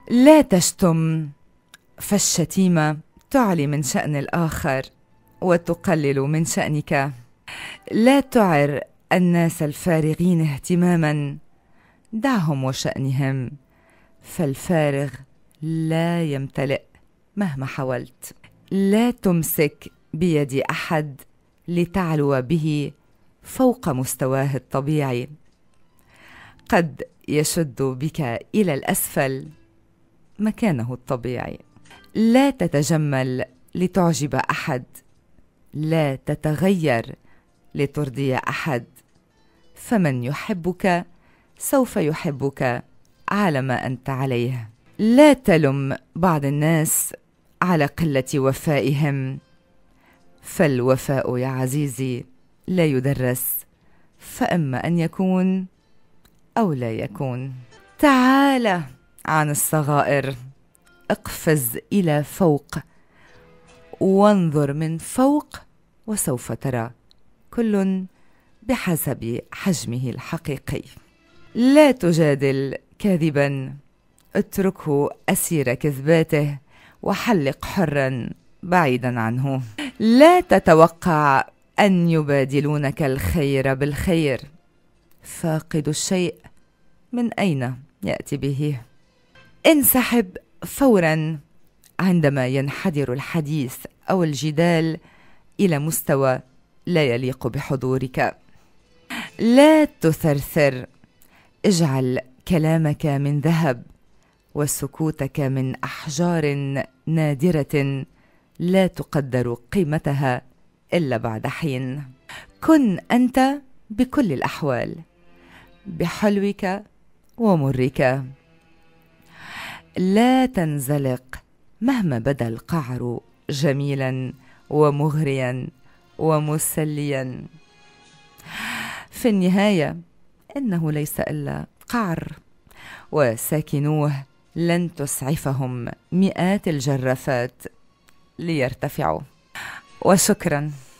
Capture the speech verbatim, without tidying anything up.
لا تشتم، فالشتيمة تعلي من شأن الآخر وتقلل من شأنك. لا تعر الناس الفارغين اهتماما، دعهم وشأنهم، فالفارغ لا يمتلئ مهما حاولت. لا تمسك بيد أحد لتعلو به فوق مستواه الطبيعي، قد يشد بك إلى الأسفل مكانه الطبيعي. لا تتجمل لتعجب أحد، لا تتغير لترضي أحد، فمن يحبك سوف يحبك على ما أنت عليه. لا تلم بعض الناس على قلة وفائهم، فالوفاء يا عزيزي لا يدرس، فإما أن يكون أو لا يكون. تعال عن الصغائر، اقفز إلى فوق وانظر من فوق، وسوف ترى كل بحسب حجمه الحقيقي. لا تجادل كاذبا، اتركه أسير كذباته وحلق حرا بعيدا عنه. لا تتوقع أن يبادلونك الخير بالخير، فاقد الشيء من أين يأتي به. انسحب فورا عندما ينحدر الحديث أو الجدال إلى مستوى لا يليق بحضورك. لا تثرثر، اجعل كلامك من ذهب وسكوتك من أحجار نادرة لا تقدر قيمتها إلا بعد حين. كن أنت بكل الأحوال، بحلوك ومرك. لا تنزلق مهما بدا القعر جميلا ومغريا ومسليا، في النهاية إنه ليس إلا قعر، وساكنوه لن تسعفهم مئات الجرافات ليرتفعوا. وشكرا.